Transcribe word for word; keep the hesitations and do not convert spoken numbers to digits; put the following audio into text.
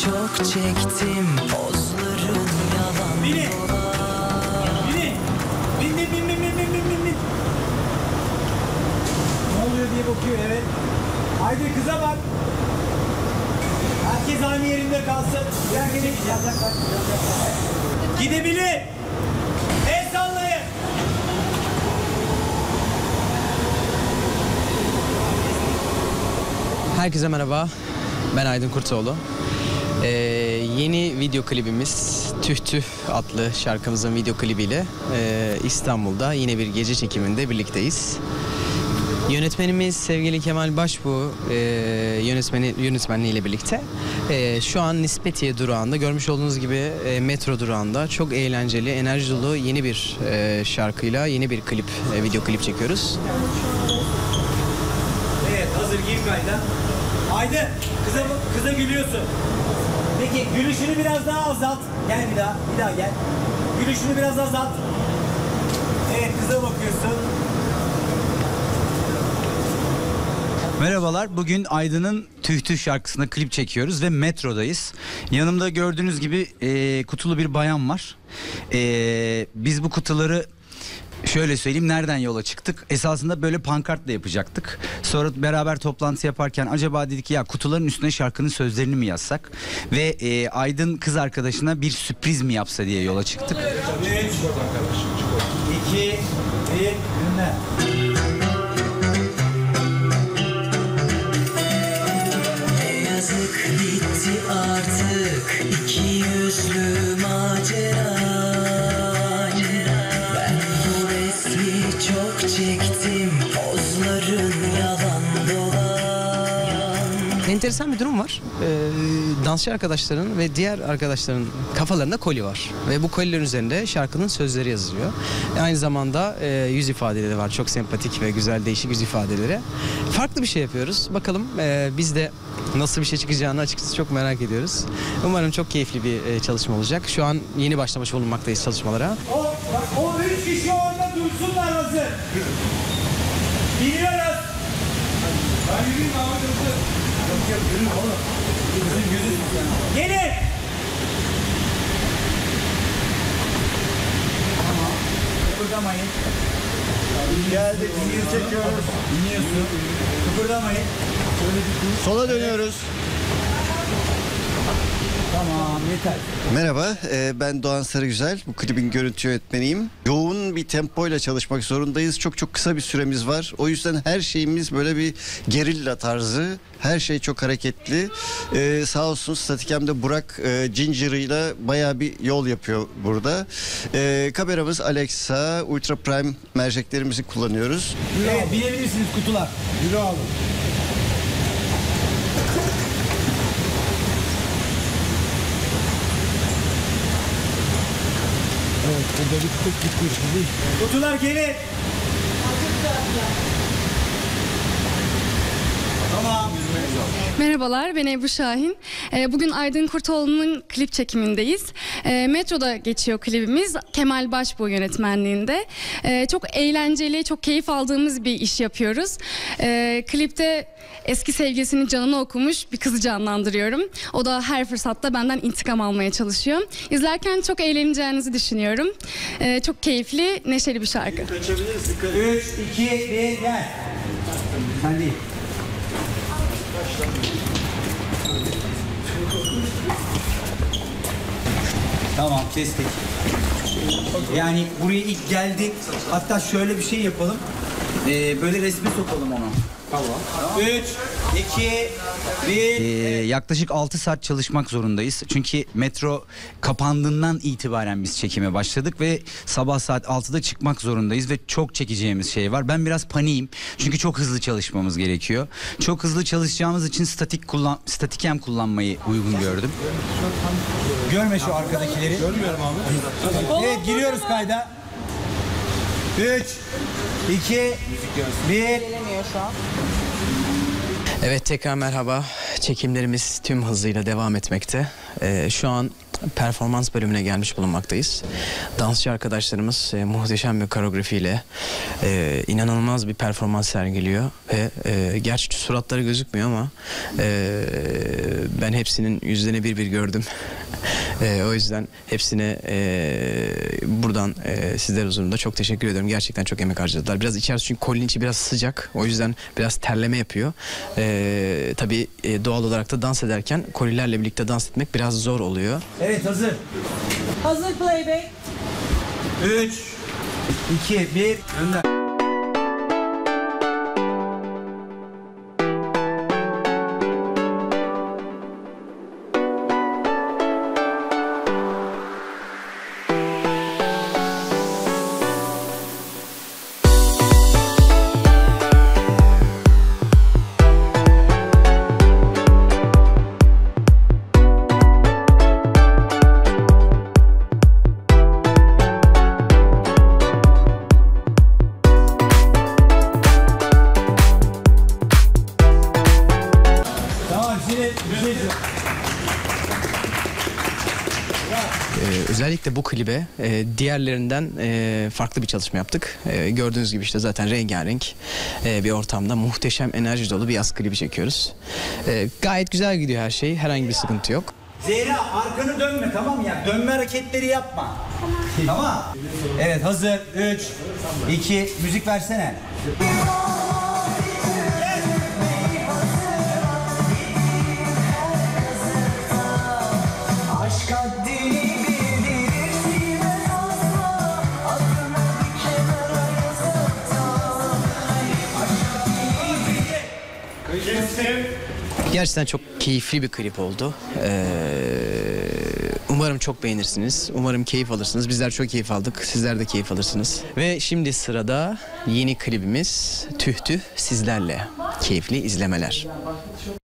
çok çektim, pozların yalan. Binin! Binin! Bin bin bin bin bin bin bin bin bin. Ne oluyor diye bakıyor, evet. Haydi kıza bak. Herkes aynı yerinde kalsın. Biraz geri yaklaş. Gidebilir. El sallayın. Herkese merhaba. Ben Aydın Kurtoğlu. Ee, yeni video klibimiz Tüh Tüh adlı şarkımızın video klibiyle e, İstanbul'da yine bir gece çekiminde birlikteyiz. Yönetmenimiz sevgili Kemal Başbuğ e, yönetmeni yönetmenliğiyle birlikte e, şu an Nispetiye durağında görmüş olduğunuz gibi e, metro durağında çok eğlenceli, enerji dolu yeni bir e, şarkıyla yeni bir klip, e, video klip çekiyoruz. Evet, hazır giyim kayda. Haydi kıza, kıza gülüyorsun. Peki gülüşünü biraz daha azalt. Gel bir daha, bir daha gel. Gülüşünü biraz azalt. Evet, kıza bakıyorsun. Merhabalar, bugün Aydın'ın Tüh Tüh şarkısına klip çekiyoruz ve metrodayız. Yanımda gördüğünüz gibi e, kutulu bir bayan var. E, biz bu kutuları şöyle söyleyeyim, nereden yola çıktık? Esasında böyle pankartla yapacaktık. Sonra beraber toplantı yaparken acaba dedik ya kutuların üstüne şarkının sözlerini mi yazsak? Ve e, Aydın kız arkadaşına bir sürpriz mi yapsa diye yola çıktık. üç, iki, bir, dinle. Yazık bitti artık iki yüzlü macera. Ben bu resmi çok çektim, pozların yalan dolan. Enteresan bir durum var. Ee, dansçı arkadaşların ve diğer arkadaşların kafalarında koli var. Ve bu kolilerin üzerinde şarkının sözleri yazılıyor. E, aynı zamanda e, yüz ifadeleri var. Çok sempatik ve güzel, değişik yüz ifadeleri. Farklı bir şey yapıyoruz. Bakalım e, biz de nasıl bir şey çıkacağını açıkçası çok merak ediyoruz. Umarım çok keyifli bir e, çalışma olacak. Şu an yeni başlamış bulunmaktayız çalışmalara. O, bak, o üç kişi orada dursunlar hazır. Biliyoruz. Ben yürüyeyim abi dursun. Yok yok yürüyün oğlum. Gözün gözün. Gelin. Tamam. Kıpırdamayın. Geldik. Zincir çekiyoruz. Dinliyorsun. Kıpırdamayın. Sola dönüyoruz. Tamam yeter. Merhaba, e, ben Doğan Sarıgüzel. Bu klibin görüntü yönetmeniyim. Yoğun bir tempoyla çalışmak zorundayız. Çok çok kısa bir süremiz var. O yüzden her şeyimiz böyle bir gerilla tarzı. Her şey çok hareketli. E, sağ olsun Statikem'de Burak e, Ginger'ıyla bayağı bir yol yapıyor burada. E, kameramız Alexa, Ultra Prime merceklerimizi kullanıyoruz. Evet binebilirsiniz kutular. Yürü abi. Evet, burada bir tık gitmiş gibi. Kutular gelin. Tamam. Merhabalar, ben Ebru Şahin. Bugün Aydın Kurtoğlu'nun klip çekimindeyiz. Metroda geçiyor klibimiz, Kemal Başbuğ yönetmenliğinde. Çok eğlenceli, çok keyif aldığımız bir iş yapıyoruz. Klipte eski sevgilisinin canını okumuş bir kızı canlandırıyorum. O da her fırsatta benden intikam almaya çalışıyor. İzlerken çok eğleneceğinizi düşünüyorum. Çok keyifli, neşeli bir şarkı. üç, iki, bir, gel. Sen değil. Tamam kestik. Yani buraya ilk geldik. Hatta şöyle bir şey yapalım. Ee, böyle resmi sokalım onu. Tamam. üç, iki, bir. Ee, yaklaşık altı saat çalışmak zorundayız. Çünkü metro kapandığından itibaren biz çekime başladık ve sabah saat altıda çıkmak zorundayız ve çok çekeceğimiz şey var. Ben biraz paniğim. Çünkü çok hızlı çalışmamız gerekiyor. Çok hızlı çalışacağımız için statik kullan statikem kullanmayı uygun gördüm. Görme şu arkadakileri. Görmüyorum abi. Evet giriyoruz kayda. üç, iki, bir. Evet, tekrar merhaba. Çekimlerimiz tüm hızıyla devam etmekte. Ee, şu an performans bölümüne gelmiş bulunmaktayız. Dansçı arkadaşlarımız e, muhteşem bir koreografiyle e, inanılmaz bir performans sergiliyor ve e, gerçi suratları gözükmüyor ama e, ben hepsinin yüzlerini bir bir gördüm. Ee, o yüzden hepsine e, buradan e, sizler huzurunda çok teşekkür ediyorum. Gerçekten çok emek harcadılar. Biraz içerisi çünkü kolinin içi biraz sıcak. O yüzden biraz terleme yapıyor. Ee, tabii e, doğal olarak da dans ederken kolilerle birlikte dans etmek biraz zor oluyor. Evet, hazır. Hazır playback. üç, iki, bir, önden. Tamam, şimdi bir şey diyeceğim. Ee, özellikle bu klibe e, diğerlerinden e, farklı bir çalışma yaptık. E, gördüğünüz gibi işte zaten rengarenk e, bir ortamda muhteşem enerji dolu bir yaz klibi çekiyoruz. E, gayet güzel gidiyor her şey. Herhangi bir sıkıntı yok. Zehra, arkanı dönme, tamam mı ya? Dönme hareketleri yapma. Tamam. Tamam. Evet, hazır. üç, iki, müzik versene. Aşk haddini bildirirsin asla, adını bir kenara yazıp da. Aşk haddini Gerçekten çok keyifli bir klip oldu. Ee, umarım çok beğenirsiniz. Umarım keyif alırsınız. Bizler çok keyif aldık. Sizler de keyif alırsınız. Ve şimdi sırada yeni klibimiz Tüh Tüh sizlerle. Keyifli izlemeler.